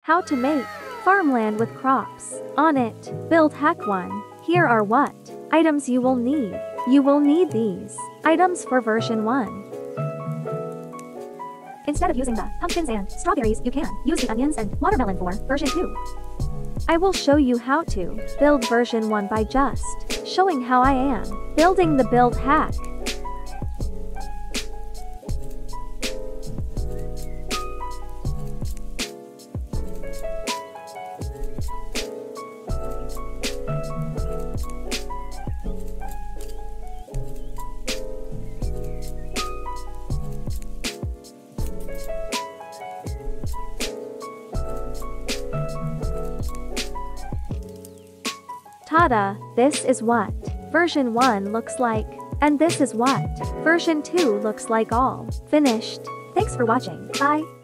How to make farmland with crops on it. Build hack 1. Here are what items you will need. You will need these items for version 1. Instead of using the pumpkins and strawberries, you can use the onions and watermelon for version 2. I will show you how to build version 1 by just showing how I am building the build hack. Tada! This is what version 1 looks like, and this is what version 2 looks like all finished. Thanks for watching. Bye!